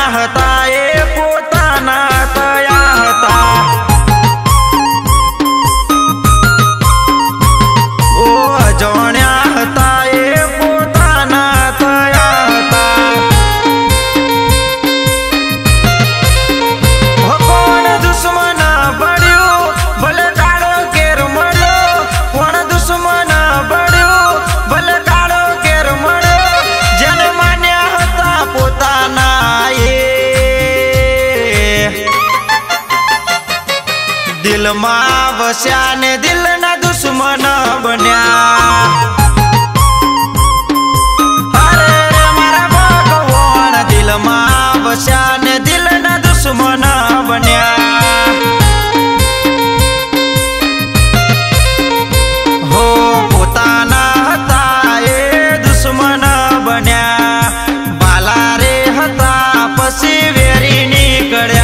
હતા એ પોતાના થયા હતા। ઓ અજાણ્યા હતા એ પોતાના થયા હતા। કોણ દુશ્મન બળ્યો ભલે કાળો કેર મળ્યો, કોણ દુશ્મન બળ્યો ભલે કાળો કેર મળ્યો, જેને માન્યા હતા પોતાના એ દિલમાં વસ્યા ને દિલના દુશ્મન બન્યા। અરે રે મારા ભગવાન દિલમાં વસ્યા ને દિલના દુશ્મન બન્યા। હો પોતાના હતા એ દુશ્મન બન્યા। બાલા રે હતા પછી વેરી નીકળ્યા।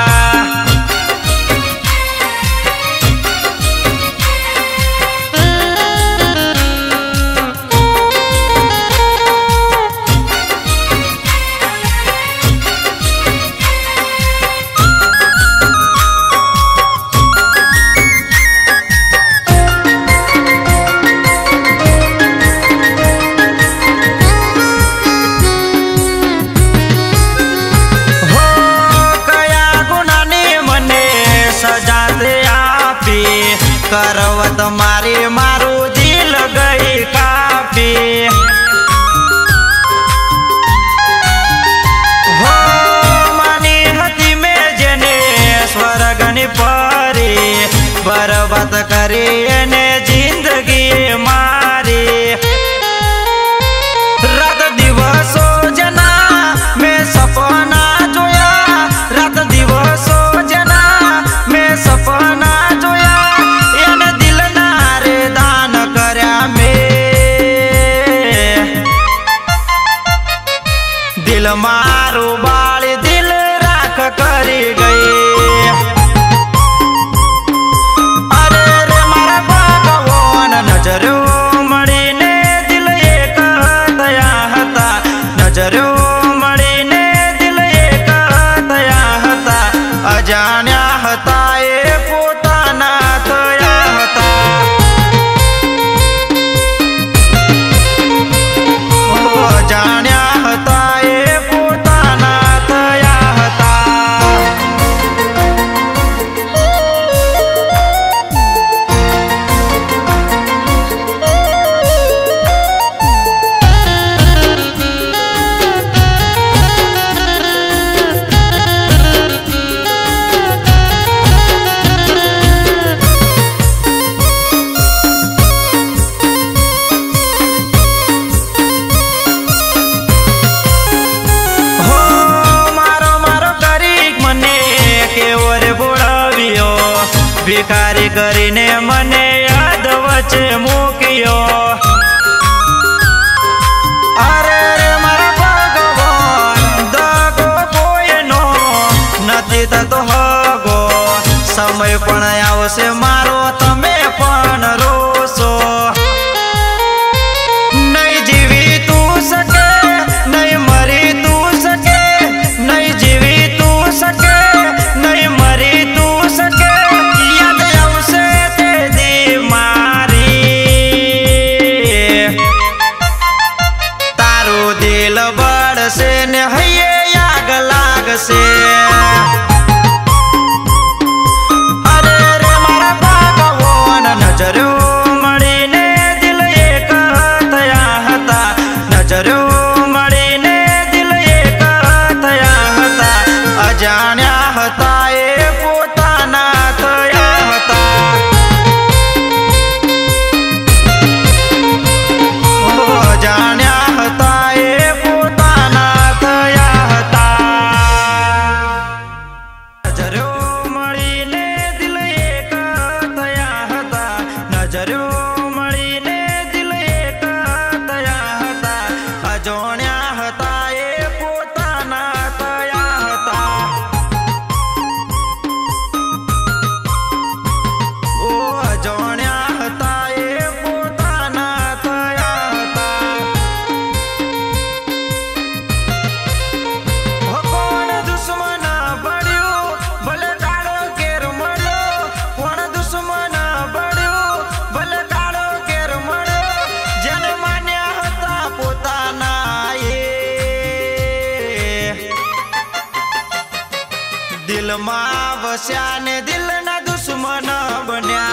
करवत मारी मारू दिल गई कापी। हो मानी हती में जेने स्वर्गनी परी, बर्बाद करी ने जिंदगी मारी। रात दिवसो जना में सपना जोया, रात दिवसो जना में सपना जोया, दिल मारू बाल दिल राख करी गई। अरे रे मारा भगवान नजरो मड़ी ने दिल एक थया हता, नजरो मड़ी ने दिल एक थया हता। अजाण्या हता ए पोताना थया हता। अजाण्या हता भिखारी करीने मने याद वच्चे मूक्यो। अरे रे मारा भगवान दगो कोईनो नथी थतो हगो, समय पण आवशे मारो तमे पण रोशो। नहीं जीवी तू सके नहीं मरी तू सके, नहीं जीवी तू सके नहीं मरी तू सके। दिल बढ़से ने हये आग लागसे। अरे रे मारा भगवान नजरो मड़ी ने दिल एक थया हता, नजरो मड़ी ने दिल एक थया हता। अजाण्या हता ए पोताना थया हता। अजाण्या हता ए पोताना थया हता। दिल में बस्या ने दिल ना दुश्मन बन्या।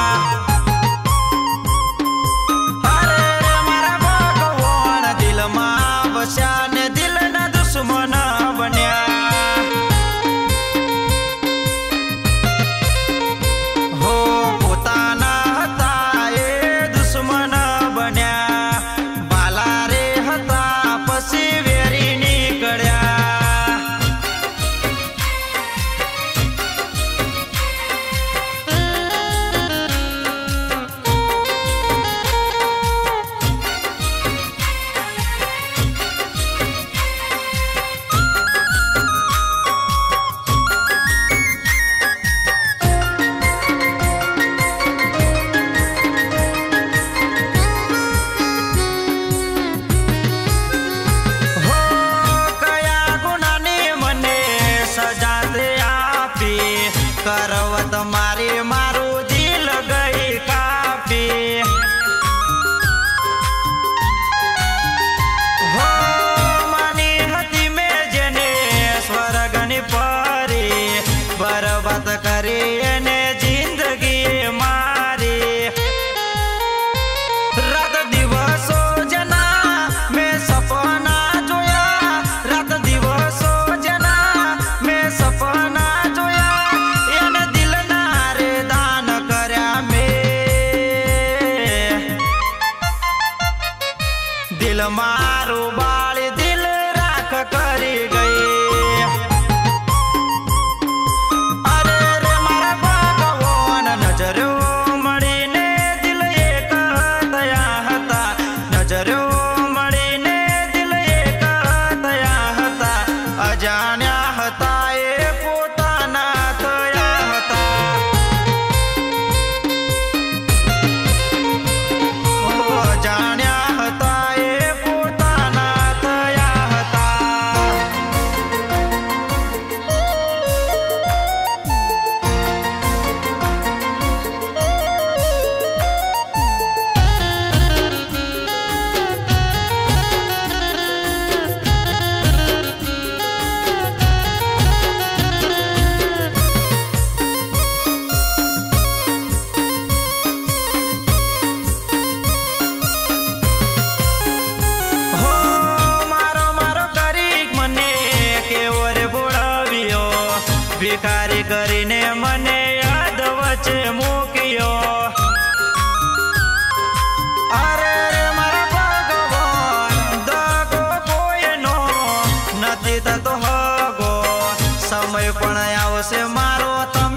अरे रे मारा भगवान दिल में बस्या ने दिल ना दुश्मन बन्या। हो पोताना हता ए दुश्मन बन्या। बाला रे हता पसी वेरी निकळ्या। करवत मारी मारू दिल गई कापी। हो मानी हती में जेने स्वर्गनी परी बर्बाद करी ने जिंदगी मारी। रात दिवसो जना में सपना जोया। रात दिवसो जना में सपना जोया। दिल मारू बाल दिल राख करी गई। अरे रे मारा भगवान नजरो मड़ी ने दिल एक दया हता। नजरो मड़ी ने दिल एक दया हता। अजाण्या हता ए पोताना थया हता। अजाण्या हता भिखारी करीने मने याद वचे मूक्यो। अरे रे मारा भगवान दगो कोईनो नथी थतो हगो। समय पण आवशे मारो।